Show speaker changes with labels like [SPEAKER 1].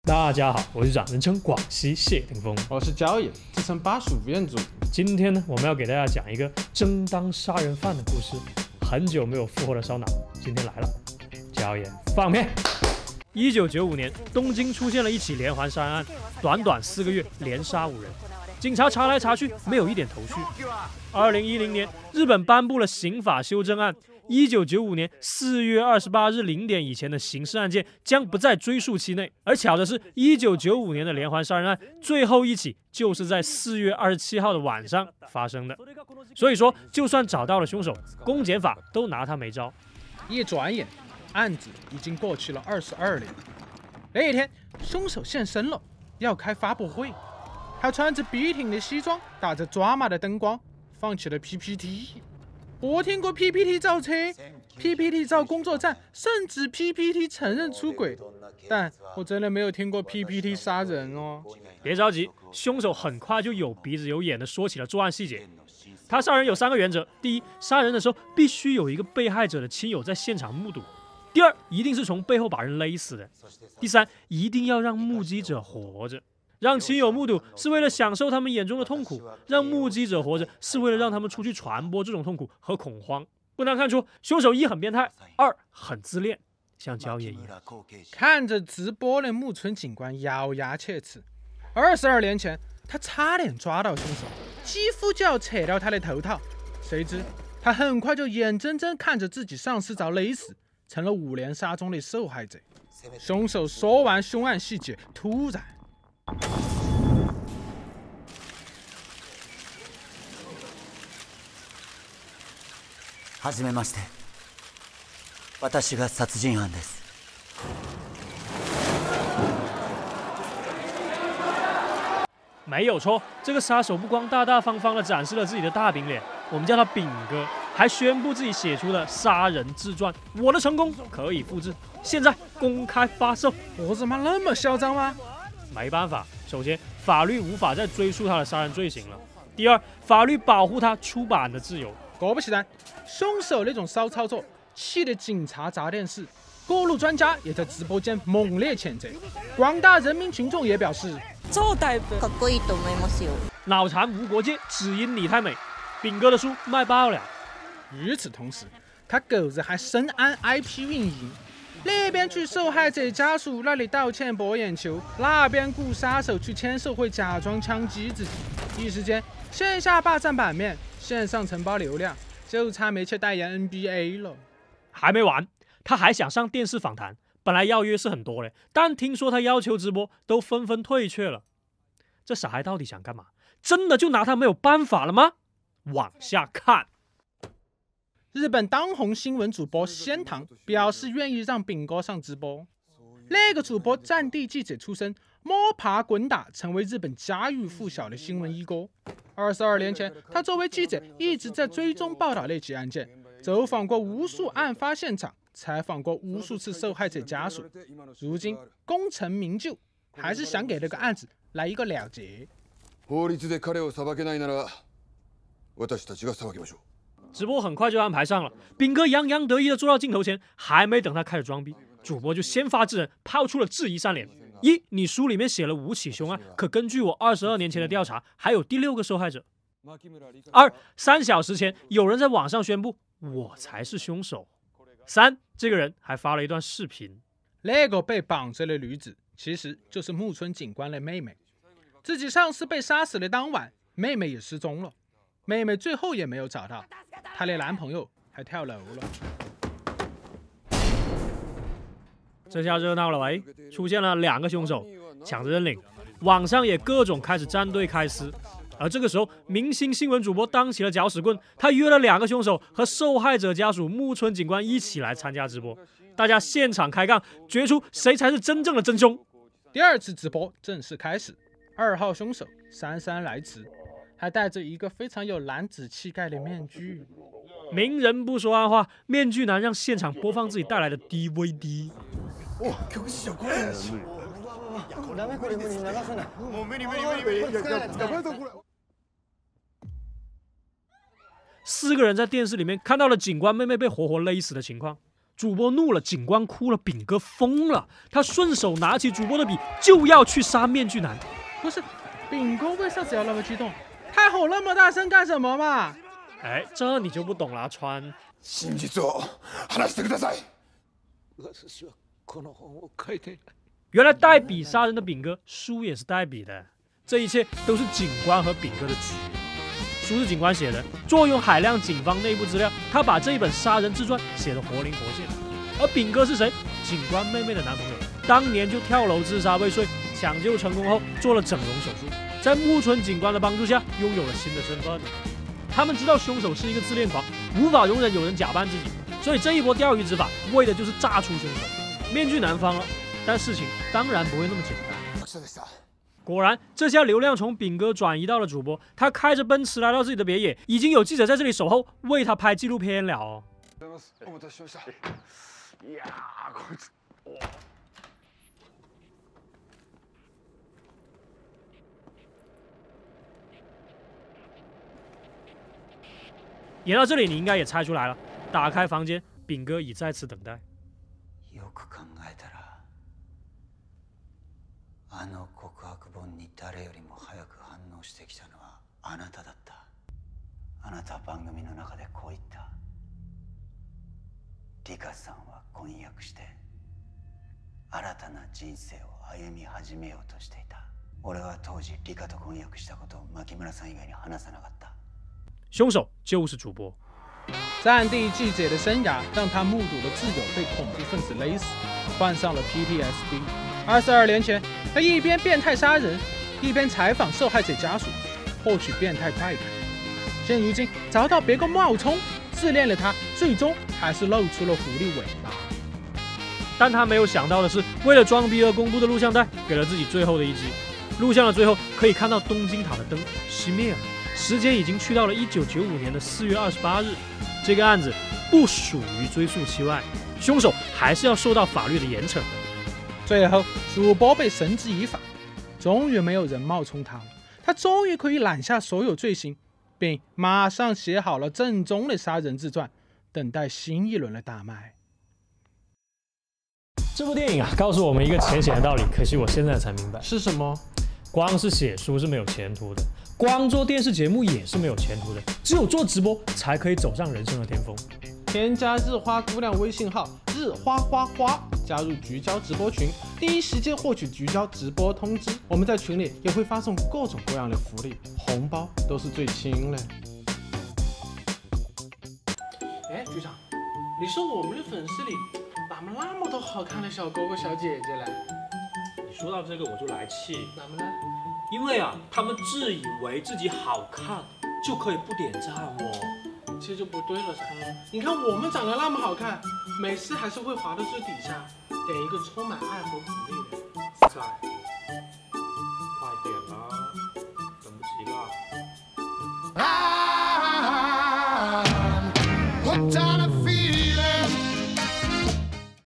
[SPEAKER 1] 大家好，我是长人称广西谢霆锋，
[SPEAKER 2] 我是焦野，自称85彦祖。
[SPEAKER 1] 今天呢，我们要给大家讲一个正当杀人犯的故事。很久没有复活的烧脑，今天来了，焦野放片。1995年，东京出现了一起连环杀人案，短短4个月连杀5人，警察查来查去没有一点头绪。2010年，日本颁布了刑法修正案。1995年4月28日0点以前的刑事案件将不在追诉期内，而巧的是，1995年的连环杀人案最后一起就是在4月27号的晚上发生的。所以说，就算找到了凶手，公检法都拿他没招。
[SPEAKER 2] 一转眼，案子已经过去了22年。那一天，凶手现身了，要开发布会。他穿着笔挺的西装，打着抓马的灯光，放起了 PPT。我听过 PPT 造车、PPT 造工作站，甚至 PPT 承认出轨，但我真的没有听过 PPT 杀人哦。
[SPEAKER 1] 别着急，凶手很快就有鼻子有眼的说起了作案细节。他杀人有3个原则：第一，杀人的时候必须有一个被害者的亲友在现场目睹；第二，一定是从背后把人勒死的；第三，一定要让目击者活着。让亲友目睹是为了享受他们眼中的痛苦，让目击者活着是为了让他们出去传播这种痛苦和恐慌。不难看出，凶手1很变态，2很自恋，像焦野一样。
[SPEAKER 2] 看着直播的木村警官咬牙切齿。22年前，他差点抓到凶手，几乎就要扯掉他的头套，谁知他很快就眼睁睁看着自己上司遭勒死，成了5连杀中的受害者。凶手说完凶案细节，突然
[SPEAKER 3] はじめまして。私が殺人犯です。
[SPEAKER 1] 没有错，这个杀手不光大大方方地展示了自己的大饼脸，我们叫他饼哥，还宣布自己写出了杀人自传，我的成功可以复制，现在公开发售。
[SPEAKER 2] 我怎么那么嚣张吗？
[SPEAKER 1] 没办法，首先法律无法再追溯他的杀人罪行了；第二，法律保护他出版的自由。
[SPEAKER 2] 果不其然，凶手那种骚操作气得警察砸电视，各路专家也在直播间猛烈谴责，广大人民群众也表示
[SPEAKER 4] 超タイプかっこいいと思いますよ。
[SPEAKER 1] 脑残无国界，只因你太美。饼哥的书卖爆了。
[SPEAKER 2] 与此同时，他狗日还深谙 IP 运营，那边去受害者家属那里道歉博眼球，那边雇杀手去签售会假装枪击自己，一时间线下霸占版面，线上承包流量，就差没去代言 NBA 了。
[SPEAKER 1] 还没完，他还想上电视访谈，本来邀约是很多的，但听说他要求直播，都纷纷退却了。这傻孩到底想干嘛？真的就拿他没有办法了吗？往下看。
[SPEAKER 2] 日本当红新闻主播仙堂表示愿意让饼哥上直播。那个主播战地记者出身，摸爬滚打，成为日本家喻户晓的新闻一哥。22年前，他作为记者一直在追踪报道那起案件，走访过无数案发现场，采访过无数次受害者家属。如今功成名就，还是想给这个案子来一个了结。
[SPEAKER 5] 法律で彼を裁けないなら、私たちが裁きましょう。
[SPEAKER 1] 直播很快就安排上了，饼哥洋洋得意的坐到镜头前，还没等他开始装逼，主播就先发制人，抛出了质疑3连：一，你书里面写了5起凶案，可根据我22年前的调查，还有第6个受害者。2， 3小时前有人在网上宣布我才是凶手。3，这个人还发了一段视频，
[SPEAKER 2] 那个被绑着的女子其实就是木村警官的妹妹，自己上司被杀死的当晚，妹妹也失踪了。妹妹最后也没有找到，她的男朋友还跳楼了。
[SPEAKER 1] 这下热闹了喂，出现了2个凶手，抢着认领，网上也各种开始站队开撕。而这个时候，明星新闻主播当起了搅屎棍，他约了2个凶手和受害者家属木村警官一起来参加直播，大家现场开杠，决出谁才是真正的真凶。
[SPEAKER 2] 第2次直播正式开始，2号凶手姗姗来迟，还戴着一个非常有男子气概的面具。
[SPEAKER 1] 明人不说暗话，面具男让现场播放自己带来的 DVD。
[SPEAKER 5] 曲師匠これ。
[SPEAKER 3] ダメこれ無理流せない。
[SPEAKER 5] もう無理無理無理無理。やばいぞこれ。
[SPEAKER 1] 4个人在电视里面看到了警官妹妹被活活勒死的情况。 主播怒了，警官哭了，炳哥疯了，他顺手拿起主播的笔就要去杀面具男。
[SPEAKER 2] 不是，炳哥为啥子要那么激动？他吼那么大声干什么嘛？
[SPEAKER 1] 哎，这你就不懂了，川。
[SPEAKER 5] 真実を話してください。
[SPEAKER 1] 原来带笔杀人的炳哥，书也是带笔的。这一切都是警官和炳哥的局。书是警官写的，坐拥海量警方内部资料，他把这一本杀人自传写得活灵活现。而炳哥是谁？警官妹妹的男朋友，当年就跳楼自杀未遂，抢救成功后做了整容手术，在木村警官的帮助下，拥有了新的身份。他们知道凶手是一个自恋狂，无法容忍有人假扮自己，所以这一波钓鱼执法为的就是炸出凶手。面具男方了，但事情当然不会那么简单。果然，这下流量从炳哥转移到了主播。他开着奔驰来到自己的别野，已经有记者在这里守候，为他拍纪录片了哦。演到这里，你应该也猜出来了。打开房间，炳哥已在此等待。
[SPEAKER 3] よく考えたら、あの告白本に誰よりも早く反応してきたのはあなただった。あなたは番組の中でこう言った。リカさんは婚約して新たな人生を歩み始めようとしていた。俺は当時リカと婚約したことを牧村さん以外に話さなかった。
[SPEAKER 1] 凶手就是主播。
[SPEAKER 2] 战地记者的生涯让他目睹了挚友被恐怖分子勒死，患上了 PTSD。22年前，他一边变态杀人，一边采访受害者家属，获取变态快感。现如今找到别个冒充，自恋的他最终还是露出了狐狸尾巴。
[SPEAKER 1] 但他没有想到的是，为了装逼而公布的录像带，给了自己最后的一击。录像的最后可以看到东京塔的灯熄灭了。时间已经去到了1995年的4月28日，这个案子不属于追诉期外，凶手还是要受到法律的严惩的。
[SPEAKER 2] 最后，主播被绳之以法，终于没有人冒充他了，他终于可以揽下所有罪行，并马上写好了正宗的杀人自传，等待新一轮的大卖。
[SPEAKER 1] 这部电影啊，告诉我们一个浅显的道理，可惜我现在才明白，
[SPEAKER 2] 是什么？
[SPEAKER 1] 光是写书是没有前途的，光做电视节目也是没有前途的，只有做直播才可以走上人生的巅峰。
[SPEAKER 2] 添加日花姑娘微信号日花花花，加入聚焦直播群，第一时间获取聚焦直播通知。我们在群里也会发送各种各样的福利，红包都是最轻的。哎，局长，你说我们的粉丝里哪么那么多好看的小哥哥小姐姐嘞？
[SPEAKER 1] 你说到这个我就来气，
[SPEAKER 2] 哪么呢？
[SPEAKER 1] 因为啊，他们自以为自己好看就可以不点赞哦。
[SPEAKER 2] 其实就不对了噻。你看我们长得那么好看，每次还是会滑到最底下，点一个充满爱和鼓励的赞。快点啦！